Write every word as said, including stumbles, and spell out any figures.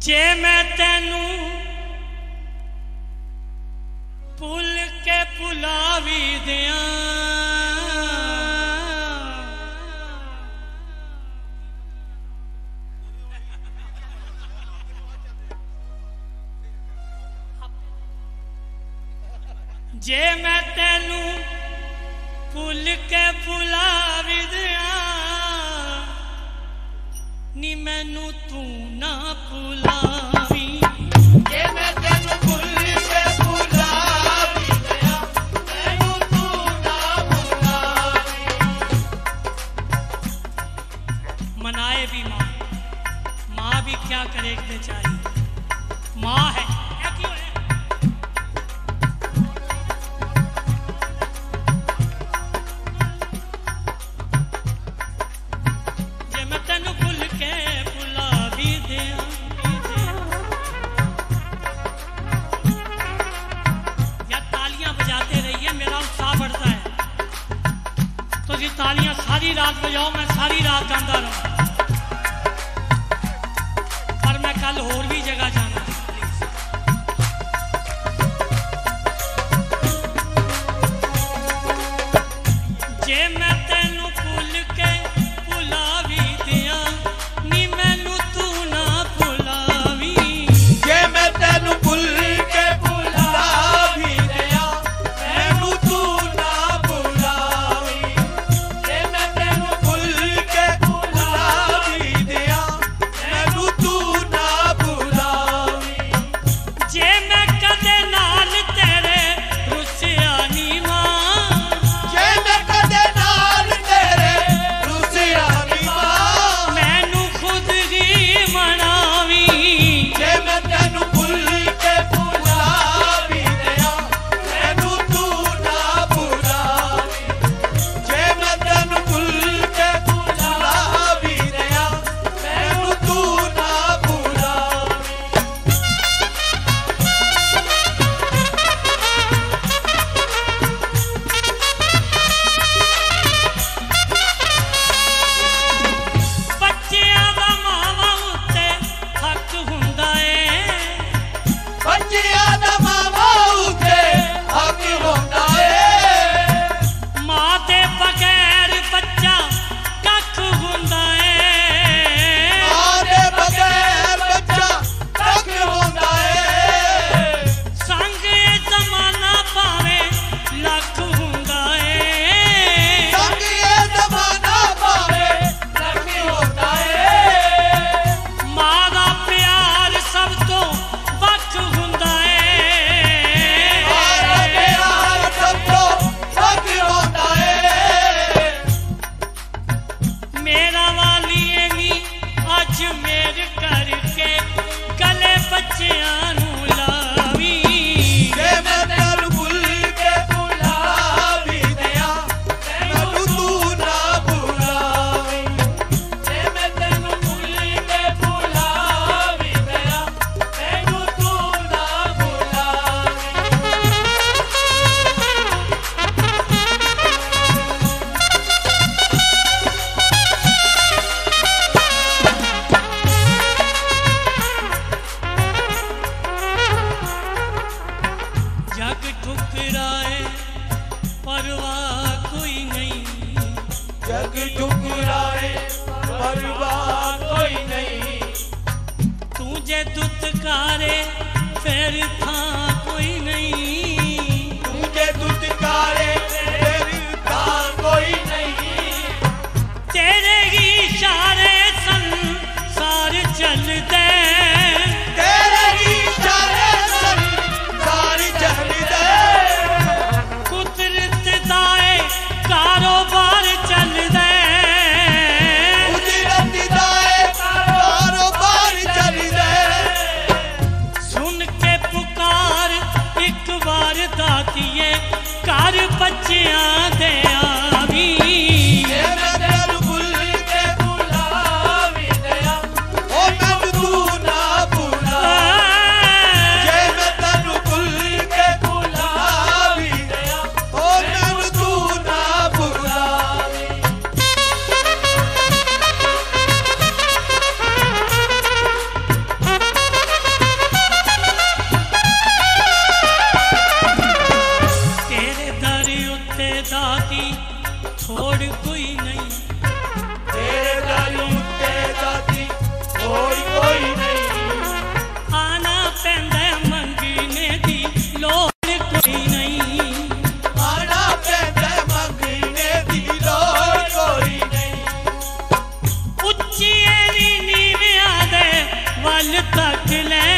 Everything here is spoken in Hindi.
जे मैं तेनू भुल के भुलावी दिया जे मैं तेनू भुल के भुलावी दिया नी मैनू तू ना भुलावी जे मैं तेनू भुल के भुलावी दिया मैनू तू ना भुलावी। मनाए भी माँ माँ भी क्या करे चाहिए माँ है क्या क्यों है तालियां सारी रात बजाओ मैं सारी रात गांदा रहूं पर मैं कल होर भी जगह जाना जे मैं तेनू भुल के भुलावी दिया नी मैनू तू ना भुलावी जे मैं तेनू भुल के भुलावी दिया मैनू तू ना भुलावी। जग ठुकराए परवाह कोई नहीं तू जे दुत्कारे फिर था कोई नहीं तू जे दुत्कारे फिर था कोई नहीं तेरे ही इशारे संसार चलदे तेरे ही इशारे संसार चलदे कुदरत दाए कारोबार चलदे कुदरत दाए कारोबार चलदे सुन के पुकार एक बार दातिए कर बच्चियां दे आवी जे मैं तेनू भुल के भुलावी दिया ओ मैं तू गल तक ले